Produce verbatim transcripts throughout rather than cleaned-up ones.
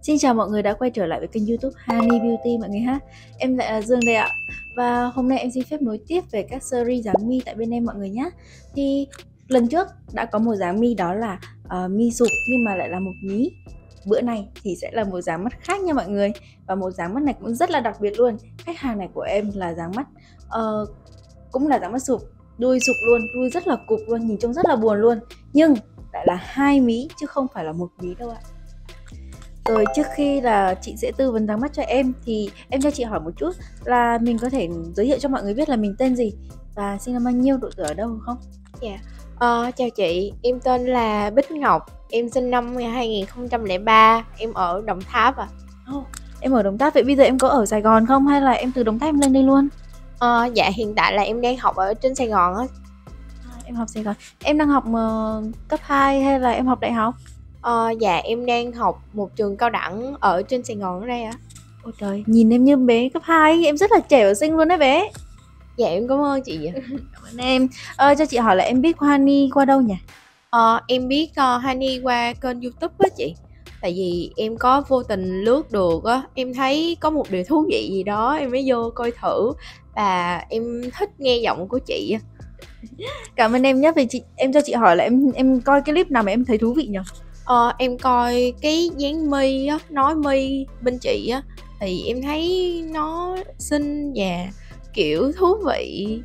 Xin chào mọi người đã quay trở lại với kênh YouTube Honey Beauty mọi người ha. Em lại là Dương đây ạ. Và hôm nay em xin phép nối tiếp về các series dáng mi tại bên em mọi người nhé. Thì lần trước đã có một dáng mi đó là uh, mi sụp nhưng mà lại là một mí. Bữa này thì sẽ là một dáng mắt khác nha mọi người. Và một dáng mắt này cũng rất là đặc biệt luôn. Khách hàng này của em là dáng mắt uh, cũng là dáng mắt sụp, đuôi sụp luôn, đuôi rất là cụp luôn, nhìn trông rất là buồn luôn. Nhưng lại là hai mí chứ không phải là một mí đâu ạ. Rồi trước khi là chị sẽ tư vấn dáng mắt cho em thì em cho chị hỏi một chút là mình có thể giới thiệu cho mọi người biết là mình tên gì và sinh năm bao nhiêu, độ tuổi ở đâu không? Dạ, yeah. ờ, chào chị, em tên là Bích Ngọc, em sinh năm hai nghìn không trăm lẻ ba, em ở Đồng Tháp ạ. À. Oh, em ở Đồng Tháp, vậy bây giờ em có ở Sài Gòn không hay là em từ Đồng Tháp em lên đây luôn? Ờ, dạ hiện tại là em đang học ở trên Sài Gòn á. À, em học Sài Gòn, em đang học uh, cấp hai hay là em học đại học? Ờ, dạ em đang học một trường cao đẳng ở trên Sài Gòn ở đây ạ. À. Ôi trời, nhìn em như bé cấp hai, em rất là trẻ và xinh luôn đấy bé. Dạ em cảm ơn chị. Cảm ơn em. Ờ, cho chị hỏi là em biết Honey qua đâu nhỉ? Ờ, em biết uh, Honey qua kênh YouTube á chị. Tại vì em có vô tình lướt được á, em thấy có một điều thú vị gì đó em mới vô coi thử và em thích nghe giọng của chị. Cảm ơn em nhé. Vì chị em cho chị hỏi là em em coi cái clip nào mà em thấy thú vị nhỉ? Ờ, em coi cái dáng mi á, nói mi bên chị á thì em thấy nó xinh và kiểu thú vị.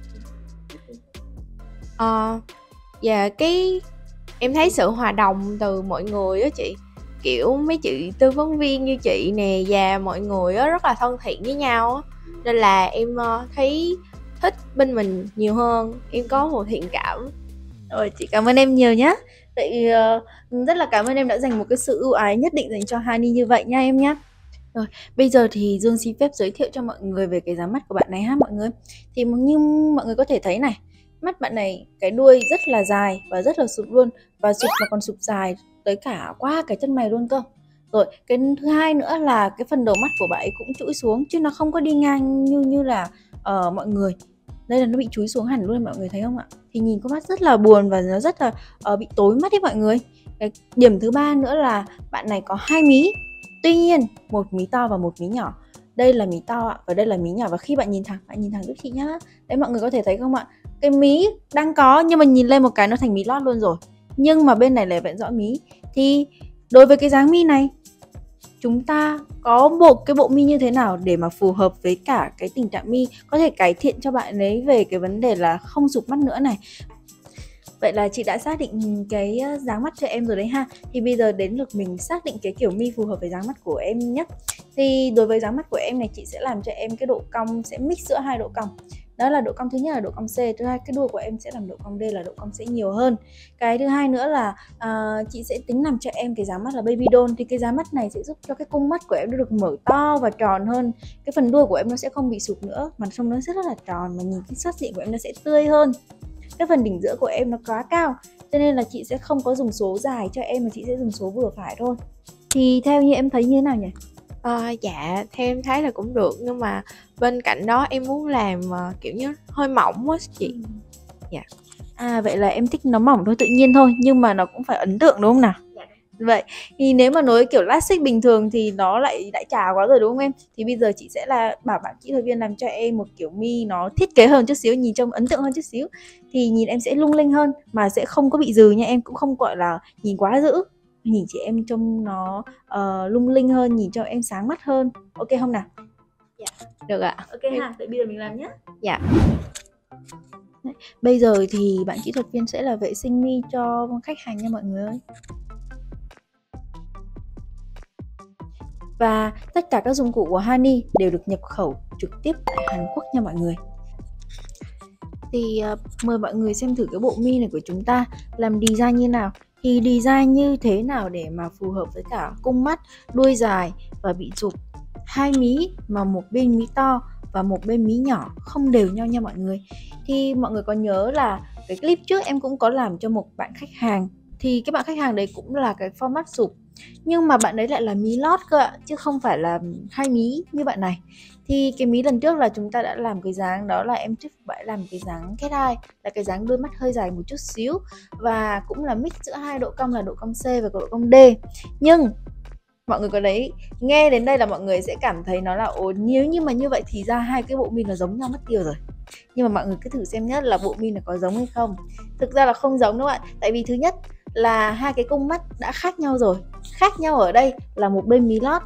Ờ, và cái em thấy sự hòa đồng từ mọi người á chị, kiểu mấy chị tư vấn viên như chị nè và mọi người á rất là thân thiện với nhau á, nên là em thấy thích bên mình nhiều hơn, em có một thiện cảm. Rồi chị cảm ơn em nhiều nhé. Vậy uh, rất là cảm ơn em đã dành một cái sự ưu ái nhất định dành cho Honey như vậy nha em nhé. Rồi bây giờ thì Dương xin phép giới thiệu cho mọi người về cái dáng mắt của bạn này ha mọi người. Thì như mọi người có thể thấy này, mắt bạn này cái đuôi rất là dài và rất là sụp luôn, và sụp mà còn sụp dài tới cả qua cái chân mày luôn cơ. Rồi cái thứ hai nữa là cái phần đầu mắt của bạn ấy cũng trũi xuống chứ nó không có đi ngang như như là uh, mọi người. Đây là nó bị chúi xuống hẳn luôn mọi người thấy không ạ? Thì nhìn con mắt rất là buồn và nó rất là uh, bị tối mắt đấy mọi người. Cái điểm thứ ba nữa là bạn này có hai mí. Tuy nhiên một mí to và một mí nhỏ. Đây là mí to ạ và đây là mí nhỏ, và khi bạn nhìn thẳng, bạn nhìn thẳng giúp chị nhá. Đấy mọi người có thể thấy không ạ? Cái mí đang có nhưng mà nhìn lên một cái nó thành mí lót luôn rồi. Nhưng mà bên này lại vẫn rõ mí. Thì đối với cái dáng mi này, chúng ta có một cái bộ mi như thế nào để mà phù hợp với cả cái tình trạng mi, có thể cải thiện cho bạn ấy về cái vấn đề là không sụp mắt nữa này. Vậy là chị đã xác định cái dáng mắt cho em rồi đấy ha. Thì bây giờ đến lượt mình xác định cái kiểu mi phù hợp với dáng mắt của em nhé. Thì đối với dáng mắt của em này, chị sẽ làm cho em cái độ cong sẽ mix giữa hai độ cong. Đó là độ cong thứ nhất là độ cong C, thứ hai cái đuôi của em sẽ làm độ cong D là độ cong sẽ nhiều hơn. Cái thứ hai nữa là uh, chị sẽ tính làm cho em cái dáng mắt là baby doll. Thì cái dáng mắt này sẽ giúp cho cái cung mắt của em được mở to và tròn hơn. Cái phần đuôi của em nó sẽ không bị sụp nữa, mà trông nó rất là tròn, mà nhìn cái sắc diện của em nó sẽ tươi hơn. Cái phần đỉnh giữa của em nó quá cao, cho nên là chị sẽ không có dùng số dài cho em mà chị sẽ dùng số vừa phải thôi. Thì theo như em thấy như thế nào nhỉ? À, dạ theo em thấy là cũng được, nhưng mà bên cạnh đó em muốn làm uh, kiểu như hơi mỏng á chị. Dạ. À vậy là em thích nó mỏng thôi, tự nhiên thôi, nhưng mà nó cũng phải ấn tượng đúng không nào? Dạ. Vậy thì nếu mà nối kiểu lastic bình thường thì nó lại đại trà quá rồi đúng không em? Thì bây giờ chị sẽ là bảo bạn kỹ thuật viên làm cho em một kiểu mi nó thiết kế hơn chút xíu, nhìn trông ấn tượng hơn chút xíu. Thì nhìn em sẽ lung linh hơn mà sẽ không có bị dừ nha em, cũng không gọi là nhìn quá dữ. Nhìn chị em trông nó uh, lung linh hơn, nhìn cho em sáng mắt hơn. Ok không nào? Dạ, được ạ. Ok ha, vậy bây giờ mình làm nhé. Dạ. Đấy. Bây giờ thì bạn kỹ thuật viên sẽ là vệ sinh mi cho khách hàng nha mọi người ơi. Và tất cả các dụng cụ của Honey đều được nhập khẩu trực tiếp tại Hàn Quốc nha mọi người. Thì uh, mời mọi người xem thử cái bộ mi này của chúng ta làm design như nào. Thì design như thế nào để mà phù hợp với cả cung mắt, đuôi dài và bị rụp, hai mí mà một bên mí to và một bên mí nhỏ không đều nhau nha mọi người. Thì mọi người có nhớ là cái clip trước em cũng có làm cho một bạn khách hàng, thì cái bạn khách hàng đấy cũng là cái format sụp, nhưng mà bạn đấy lại là mí lót cơ ạ, chứ không phải là hai mí như bạn này. Thì cái mí lần trước là chúng ta đã làm cái dáng đó là em thuyết phục bạn làm cái dáng cat eye, là cái dáng đôi mắt hơi dài một chút xíu, và cũng là mix giữa hai độ cong là độ cong C và độ cong D. Nhưng Mọi người có đấy, nghe đến đây là mọi người sẽ cảm thấy nó là ồ, nếu như mà như vậy thì ra hai cái bộ mi nó giống nhau mất tiêu rồi. Nhưng mà mọi người cứ thử xem nhất là bộ mi này có giống hay không. Thực ra là không giống đúng không ạ? Tại vì thứ nhất là hai cái cung mắt đã khác nhau rồi. Khác nhau ở đây là một bên mí lót,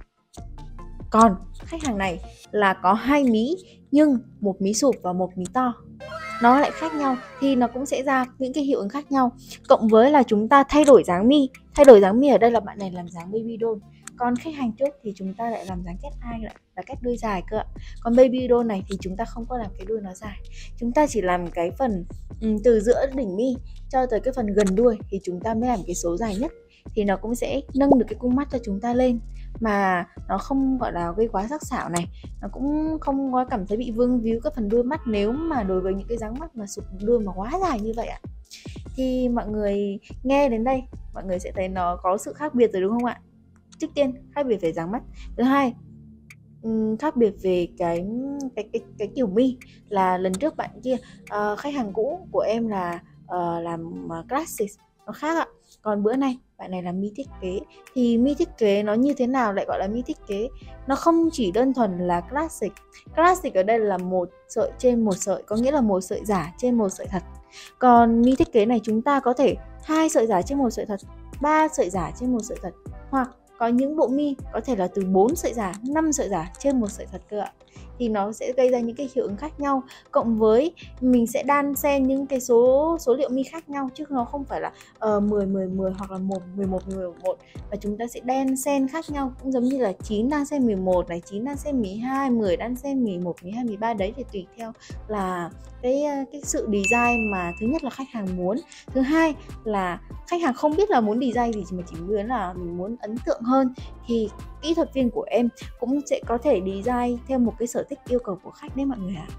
còn khách hàng này là có hai mí nhưng một mí sụp và một mí to, nó lại khác nhau thì nó cũng sẽ ra những cái hiệu ứng khác nhau. Cộng với là chúng ta thay đổi dáng mi, thay đổi dáng mi ở đây là bạn này làm dáng baby doll, còn khách hàng trước thì chúng ta lại làm dáng cat eye, lại là cách đuôi dài cơ ạ. Còn baby doll này thì chúng ta không có làm cái đuôi nó dài, chúng ta chỉ làm cái phần um, từ giữa đỉnh mi cho tới cái phần gần đuôi thì chúng ta mới làm cái số dài nhất, thì nó cũng sẽ nâng được cái cung mắt cho chúng ta lên mà nó không gọi là gây quá sắc sảo này, nó cũng không có cảm thấy bị vương víu cái phần đuôi mắt nếu mà đối với những cái dáng mắt mà sụp đuôi mà quá dài như vậy ạ. Thì mọi người nghe đến đây mọi người sẽ thấy nó có sự khác biệt rồi đúng không ạ? Trước tiên khác biệt về dáng mắt, thứ hai khác biệt về cái cái cái cái kiểu mi, là lần trước bạn kia uh, khách hàng cũ của em là uh, làm uh, classic, nó khác ạ. Còn bữa nay bạn này làm mi thiết kế, thì mi thiết kế nó như thế nào lại gọi là mi thiết kế? Nó không chỉ đơn thuần là classic. Classic ở đây là một sợi trên một sợi, có nghĩa là một sợi giả trên một sợi thật. Còn mi thiết kế này chúng ta có thể hai sợi giả trên một sợi thật, ba sợi giả trên một sợi thật, hoặc có những bộ mi có thể là từ bốn sợi giả, năm sợi giả trên một sợi thật cơ ạ. Thì nó sẽ gây ra những cái hiệu ứng khác nhau, cộng với mình sẽ đan xen những cái số số liệu mi khác nhau, chứ nó không phải là uh, mười mười mười hoặc là một mười một mười một, và chúng ta sẽ đan xen khác nhau, cũng giống như là chín đan xen mười một này, chín đan xen mười hai, mười đan xen mười một, mười hai, mười ba, đấy thì tùy theo là cái cái sự design mà thứ nhất là khách hàng muốn, thứ hai là khách hàng không biết là muốn design gì mà chỉ muốn là mình muốn ấn tượng hơn, thì kỹ thuật viên của em cũng sẽ có thể design theo một cái sở thích yêu cầu của khách đấy mọi người ạ.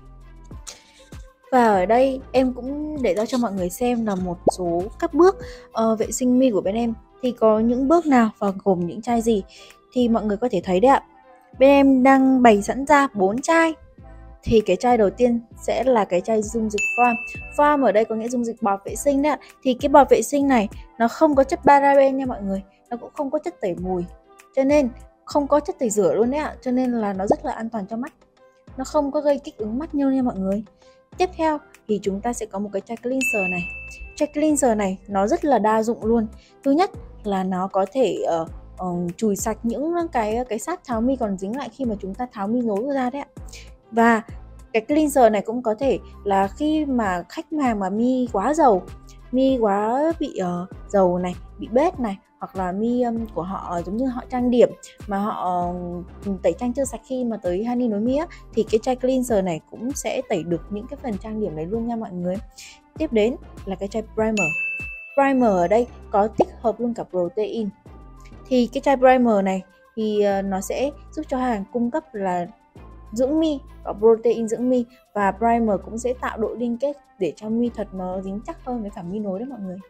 Và ở đây em cũng để ra cho mọi người xem là một số các bước uh, vệ sinh mi của bên em thì có những bước nào và gồm những chai gì, thì mọi người có thể thấy đấy ạ. Bên em đang bày sẵn ra bốn chai. Thì cái chai đầu tiên sẽ là cái chai dung dịch foam. Foam ở đây có nghĩa dung dịch bọt vệ sinh đấy ạ. Thì cái bọt vệ sinh này nó không có chất paraben nha mọi người, nó cũng không có chất tẩy mùi, cho nên không có chất tẩy rửa luôn đấy ạ, cho nên là nó rất là an toàn cho mắt, nó không có gây kích ứng mắt nhiều nha mọi người. Tiếp theo thì chúng ta sẽ có một cái chai cleanser này. Chai cleanser này nó rất là đa dụng luôn. Thứ nhất là nó có thể uh, uh, chùi sạch những cái cái sáp tháo mi còn dính lại khi mà chúng ta tháo mi nối ra đấy ạ. Và cái cleanser này cũng có thể là khi mà khách hàng mà mi quá dầu, mi quá bị uh, dầu này, bị bết này, hoặc là mi um, của họ giống như họ trang điểm mà họ uh, tẩy trang chưa sạch khi mà tới honey nối mi á, thì cái chai cleanser này cũng sẽ tẩy được những cái phần trang điểm đấy luôn nha mọi người. Tiếp đến là cái chai primer. Primer ở đây có tích hợp luôn cả protein. Thì cái chai primer này thì uh, nó sẽ giúp cho hàng cung cấp là dưỡng mi, có protein dưỡng mi, và primer cũng sẽ tạo độ liên kết để cho mi thật nó dính chắc hơn với cả mi nối đấy mọi người.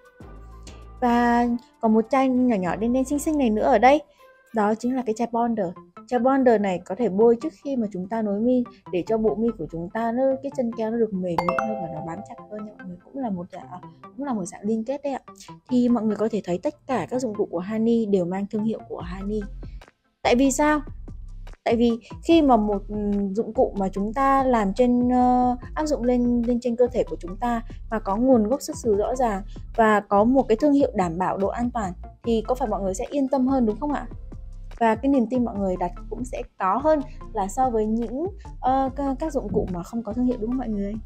Và còn một chai nhỏ nhỏ đen đen xinh xinh này nữa ở đây, đó chính là cái chai bonder. Chai bonder này có thể bôi trước khi mà chúng ta nối mi để cho bộ mi của chúng ta nó cái chân keo nó được mềm mịn hơn và nó bám chặt hơn nha mọi người, cũng là một dạng cũng là một dạng liên kết đấy ạ. Thì mọi người có thể thấy tất cả các dụng cụ của Honey đều mang thương hiệu của Honey. Tại vì sao? Tại vì khi mà một dụng cụ mà chúng ta làm trên uh, áp dụng lên lên trên cơ thể của chúng ta mà có nguồn gốc xuất xứ rõ ràng và có một cái thương hiệu đảm bảo độ an toàn thì có phải mọi người sẽ yên tâm hơn đúng không ạ? Và cái niềm tin mọi người đặt cũng sẽ có hơn là so với những uh, các, các dụng cụ mà không có thương hiệu, đúng không mọi người?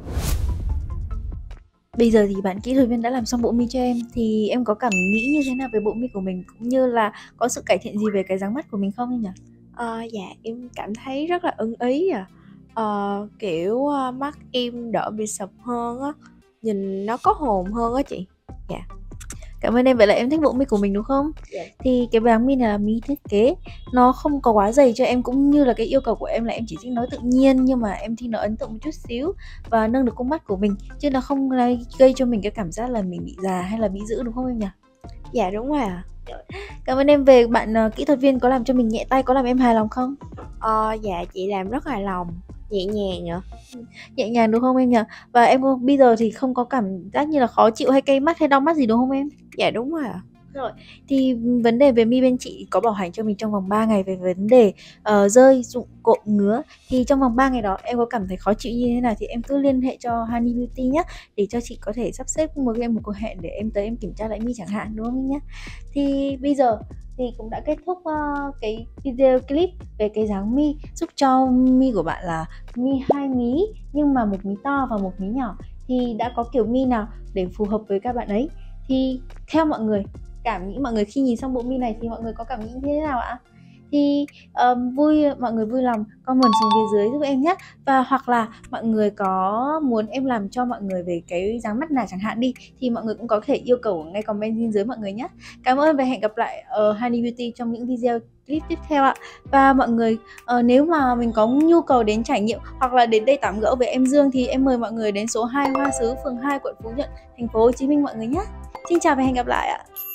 Bây giờ thì bạn kỹ thuật viên đã làm xong bộ mi cho em, thì em có cảm nghĩ như thế nào về bộ mi của mình, cũng như là có sự cải thiện gì về cái dáng mắt của mình không em nhỉ? Ờ, dạ em cảm thấy rất là ưng ý à. Ờ, kiểu uh, mắt em đỡ bị sụp hơn á, nhìn nó có hồn hơn á chị. Dạ. Cảm ơn em, vậy là em thích bộ mi của mình đúng không? Dạ. Thì cái dáng mi này là mi thiết kế, nó không có quá dày cho em, cũng như là cái yêu cầu của em là em chỉ thích nó tự nhiên, nhưng mà em thích nó ấn tượng một chút xíu và nâng được cung mắt của mình, chứ nó không gây cho mình cái cảm giác là mình bị già hay là bị dữ, đúng không em nhỉ? Dạ đúng rồi ạ. À. Cảm ơn em. Về bạn uh, kỹ thuật viên có làm cho mình nhẹ tay, có làm em hài lòng không? Ờ, dạ chị làm rất hài lòng, nhẹ nhàng ạ. Nhẹ nhàng đúng không em nhỉ? Và em bây giờ thì không có cảm giác như là khó chịu hay cay mắt hay đau mắt gì đúng không em? Dạ đúng rồi ạ. Rồi, thì vấn đề về mi bên chị có bảo hành cho mình trong vòng ba ngày về vấn đề uh, rơi, rụng, cộm, ngứa. Thì trong vòng ba ngày đó em có cảm thấy khó chịu như thế nào thì em cứ liên hệ cho Honey Beauty nhé, để cho chị có thể sắp xếp một em một cuộc hẹn để em tới em kiểm tra lại mi chẳng hạn, đúng không nhé? Thì bây giờ thì cũng đã kết thúc uh, cái video clip về cái dáng mi, giúp cho mi của bạn là mi hai mí nhưng mà một mí to và một mí nhỏ. Thì đã có kiểu mi nào để phù hợp với các bạn ấy? Thì theo mọi người, cảm nghĩ mọi người khi nhìn xong bộ mi này thì mọi người có cảm nghĩ như thế nào ạ? Thì um, vui mọi người vui lòng comment xuống phía dưới giúp em nhé. Và hoặc là mọi người có muốn em làm cho mọi người về cái dáng mắt nào chẳng hạn đi, thì mọi người cũng có thể yêu cầu ngay comment bên dưới mọi người nhé. Cảm ơn và hẹn gặp lại ở uh, Honey Beauty trong những video clip tiếp theo ạ. Và mọi người uh, nếu mà mình có nhu cầu đến trải nghiệm hoặc là đến đây tạm gỡ với em Dương thì em mời mọi người đến số hai Hoa Sứ, phường hai, quận Phú Nhuận, thành phố Hồ Chí Minh mọi người nhé. Xin chào và hẹn gặp lại ạ.